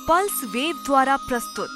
Pulse wave द्वारा प्रस्तुत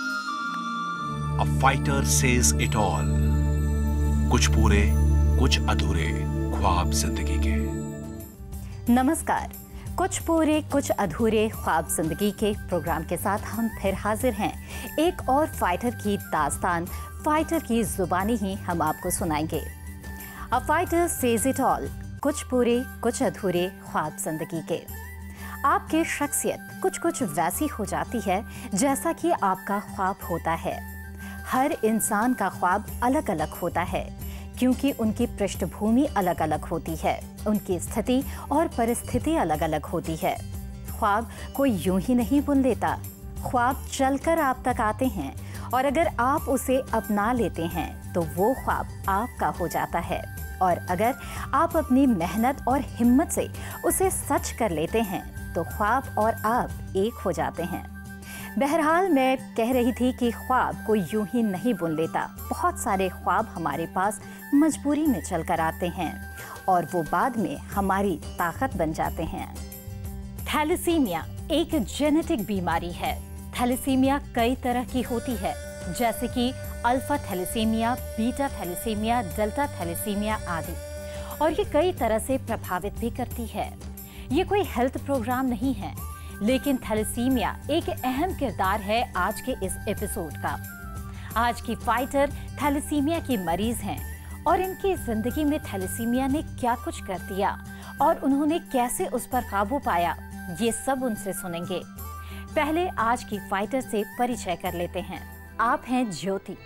a fighter says it all. कुछ पूरे कुछ अधूरे ख्वाब जिंदगी के। नमस्कार, कुछ पूरे कुछ अधूरे ख्वाब जिंदगी के प्रोग्राम के साथ हम फिर हाजिर हैं। एक और फाइटर की दास्तान, फाइटर की जुबानी ही हम आपको सुनाएंगे। A fighter says it all, कुछ पूरे कुछ अधूरे ख्वाब जिंदगी के। आपकी शख्सियत कुछ कुछ वैसी हो जाती है जैसा कि आपका ख्वाब होता है। हर इंसान का ख्वाब अलग अलग होता है क्योंकि उनकी पृष्ठभूमि अलग अलग होती है, उनकी स्थिति और परिस्थिति अलग अलग होती है। ख्वाब कोई यूं ही नहीं बुन लेता, ख्वाब चलकर आप तक आते हैं और अगर आप उसे अपना लेते हैं तो वो ख्वाब आपका हो जाता है। और अगर आप अपनी मेहनत और हिम्मत से उसे सच कर लेते हैं तो ख्वाब और आप एक हो जाते हैं। बहरहाल मैं कह रही थी कि ख्वाब कोई यूं ही नहीं बुन लेता। बहुत सारे ख्वाब हमारे पास मजबूरी में चलकर आते हैं और वो बाद में हमारी ताकत बन जाते हैं। थैलेसीमिया एक जेनेटिक बीमारी है। थैलेसीमिया कई तरह की होती है, जैसे कि alpha thalassemia, beta thalassemia, delta thalassemia आदि, और ये कई तरह से प्रभावित भी करती है। ये कोई हेल्थ प्रोग्राम नहीं है, लेकिन थैलेसीमिया एक अहम किरदार है आज के इस एपिसोड का। आज की फाइटर थैलेसीमिया की मरीज हैं और इनकी जिंदगी में थैलेसीमिया ने क्या कुछ कर दिया और उन्होंने कैसे उस पर काबू पाया, ये सब उनसे सुनेंगे। पहले आज की फाइटर से परिचय कर लेते हैं। आप हैं ज्योति।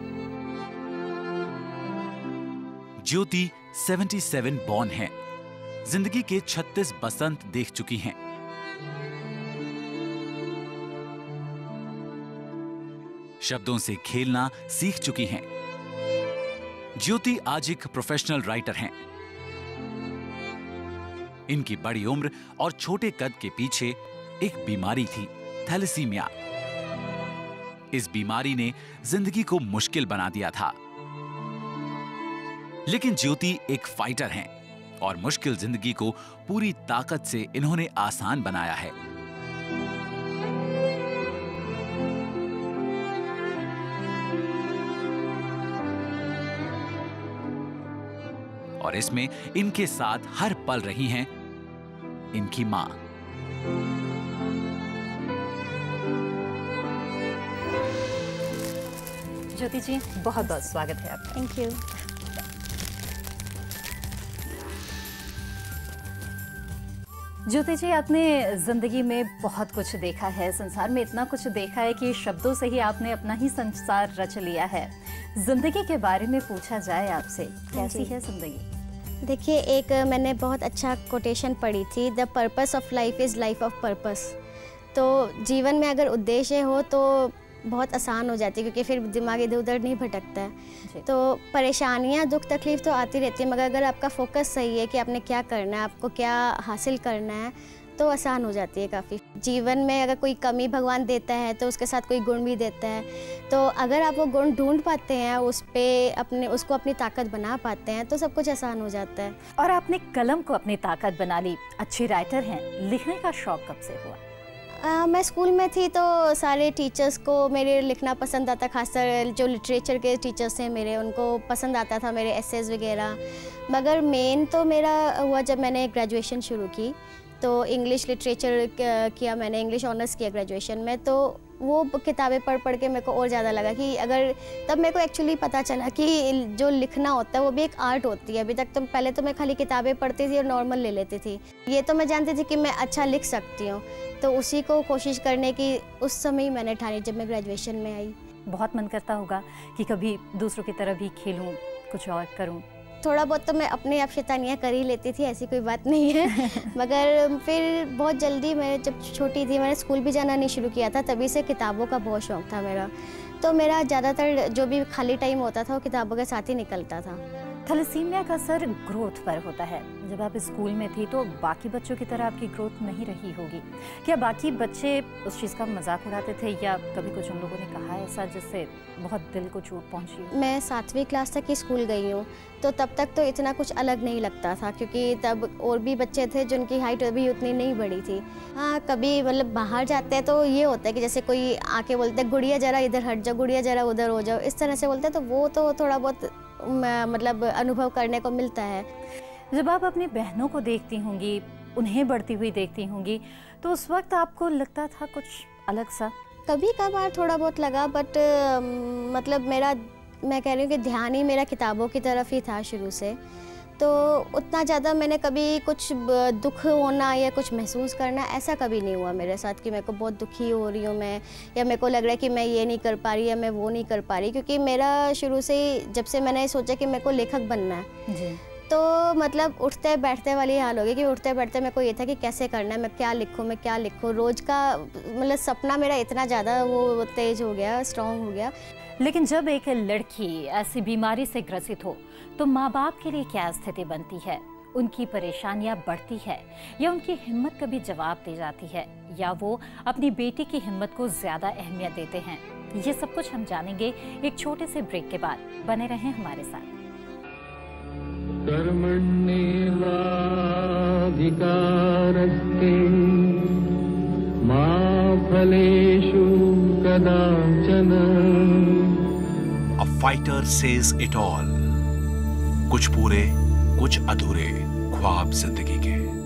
ज्योति 77 बॉर्न है। जिंदगी के 36 बसंत देख चुकी हैं। शब्दों से खेलना सीख चुकी हैं। ज्योति आज एक प्रोफेशनल राइटर हैं। इनकी बड़ी उम्र और छोटे कद के पीछे एक बीमारी थी, थैलेसीमिया। इस बीमारी ने जिंदगी को मुश्किल बना दिया था, लेकिन ज्योति एक फाइटर हैं और मुश्किल जिंदगी को पूरी ताकत से इन्होंने आसान बनाया है। और इसमें इनके साथ हर पल रही हैं इनकी मां। ज्योति जी, बहुत बहुत स्वागत है आपका। Thank you. ज्योति जी, आपने जिंदगी में बहुत कुछ देखा है, संसार में इतना कुछ देखा है कि शब्दों से ही आपने अपना ही संसार रच लिया है। जिंदगी के बारे में पूछा जाए आपसे, कैसी है जिंदगी? देखिए, एक मैंने बहुत अच्छा कोटेशन पढ़ी थी, the purpose of life is life of purpose. तो जीवन में अगर उद्देश्य हो तो बहुत आसान हो जाती है, क्योंकि फिर दिमाग इधर उधर नहीं भटकता है। तो परेशानियां, दुख तकलीफ तो आती रहती है, मगर अगर आपका फोकस सही है कि आपने क्या करना है, आपको क्या हासिल करना है, तो आसान हो जाती है काफ़ी। जीवन में अगर कोई कमी भगवान देता है तो उसके साथ कोई गुण भी देता है। तो अगर आप वो गुण ढूंढ पाते हैं, उसको अपनी ताकत बना पाते हैं, तो सब कुछ आसान हो जाता है। और आपने कलम को अपनी ताकत बना ली, अच्छी राइटर हैं। लिखने का शौक कब से हुआ? मैं स्कूल में थी तो सारे टीचर्स को मेरे लिखना पसंद आता, खासकर जो लिटरेचर के टीचर्स हैं मेरे, उनको पसंद आता था मेरे एसेज वगैरह। मगर मेन तो मेरा हुआ जब मैंने ग्रेजुएशन शुरू की, तो इंग्लिश लिटरेचर किया मैंने, इंग्लिश ऑनर्स किया ग्रेजुएशन में। तो वो किताबें पढ़ के मेरे को और ज़्यादा लगा कि अगर, तब मेरे को एक्चुअली पता चला कि जो लिखना होता है वो भी एक आर्ट होती है। अभी तक तो पहले तो मैं खाली किताबें पढ़ती थी और नॉर्मल ले लेती थी। ये तो मैं जानती थी कि मैं अच्छा लिख सकती हूँ, तो उसी को कोशिश करने की उस समय ही मैंने ठानी जब मैं ग्रेजुएशन में आई। बहुत मन करता होगा कि कभी दूसरों की तरह भी खेलूं, कुछ और करूं। थोड़ा बहुत तो मैं अपने आप शैतानियाँ कर ही लेती थी, ऐसी कोई बात नहीं है। मगर फिर बहुत जल्दी, मैं जब छोटी थी मैंने स्कूल भी जाना नहीं शुरू किया था, तभी से किताबों का बहुत शौक़ था मेरा। तो मेरा ज़्यादातर जो भी खाली टाइम होता था वो किताबों के साथ ही निकलता था। थैलेसीमिया का असर ग्रोथ पर होता है। जब आप स्कूल में थी तो बाकी बच्चों की तरह आपकी ग्रोथ नहीं रही होगी। क्या बाकी बच्चे उस चीज़ का मजाक उड़ाते थे या कभी कुछ उन लोगों ने कहा ऐसा जिससे बहुत दिल को चोट पहुंची? मैं 7वीं क्लास तक ही स्कूल गई हूँ, तो तब तक तो इतना कुछ अलग नहीं लगता था, क्योंकि तब और भी बच्चे थे जिनकी हाइट अभी उतनी नहीं बढ़ी थी। हाँ, कभी मतलब बाहर जाते हैं तो ये होता है कि जैसे कोई आके बोलते हैं गुड़िया जरा इधर हट जाओ, गुड़िया जरा उधर हो जाओ, इस तरह से बोलते हैं, तो वो तो थोड़ा बहुत मतलब अनुभव करने को मिलता है। जब आप अपनी बहनों को देखती होंगी, उन्हें बढ़ती हुई देखती होंगी, तो उस वक्त आपको लगता था कुछ अलग सा? कभी कभार थोड़ा बहुत लगा, बट मतलब मैं कह रही हूँ कि ध्यान ही मेरा किताबों की तरफ ही था शुरू से, तो उतना ज़्यादा मैंने कभी कुछ दुख होना या कुछ महसूस करना ऐसा कभी नहीं हुआ मेरे साथ कि मेरे को बहुत दुखी हो रही हूँ मैं, या मेरे को लग रहा है कि मैं ये नहीं कर पा रही या मैं वो नहीं कर पा रही, क्योंकि मेरा शुरू से ही जब से मैंने सोचा कि मेरे को लेखक बनना है जी। तो मतलब उठते बैठते वाली हाल हो गई कि उठते बैठते मेरे को ये था कि कैसे करना है, मैं क्या लिखूँ, रोज़ का मतलब सपना मेरा इतना ज़्यादा वो तेज हो गया, स्ट्रॉन्ग हो गया। लेकिन जब एक लड़की ऐसी बीमारी से ग्रसित हो तो माँ बाप के लिए क्या स्थिति बनती है? उनकी परेशानियाँ बढ़ती है या उनकी हिम्मत कभी जवाब दे जाती है, या वो अपनी बेटी की हिम्मत को ज्यादा अहमियत देते हैं? ये सब कुछ हम जानेंगे एक छोटे से ब्रेक के बाद। बने रहें हमारे साथ। कर्मण्येवाधिकारस्ते मा फलेषु कदाचन। A fighter says it all। कुछ पूरे कुछ अधूरे ख्वाब जिंदगी के।